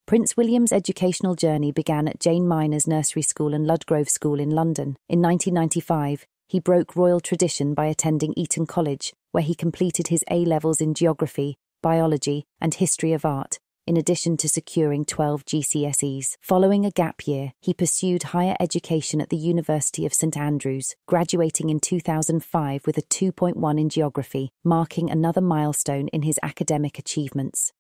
Prince William's educational journey began at Jane Minor's Nursery School and Ludgrove School in London. In 1995, he broke royal tradition by attending Eton College, where he completed his A-levels in geography, biology, and history of art, in addition to securing 12 GCSEs. Following a gap year, he pursued higher education at the University of St Andrews, graduating in 2005 with a 2.1 in geography, marking another milestone in his academic achievements.